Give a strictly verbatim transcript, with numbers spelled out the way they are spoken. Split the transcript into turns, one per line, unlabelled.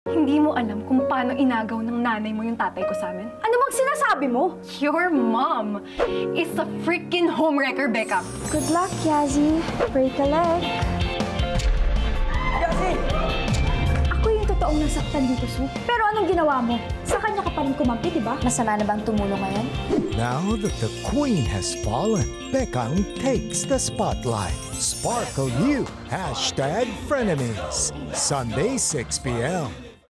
Hindi mo alam kung paano inagaw ng nanay mo yung tatay ko sa amin?
Ano bang sinasabi mo?
Your mom is a freaking homewrecker, Bekang.
Good luck, Yazzie. Break a leg.
Yazzie!
Ako yung totoong nasaktan dito, Su. Pero anong ginawa mo? Sa kanya ka pa rin kumampi, diba? Masama na bang tumulong ngayon?
Now that the queen has fallen, Bekang takes the spotlight. Sparkle you! Hashtag Frenemies. Sunday, six p m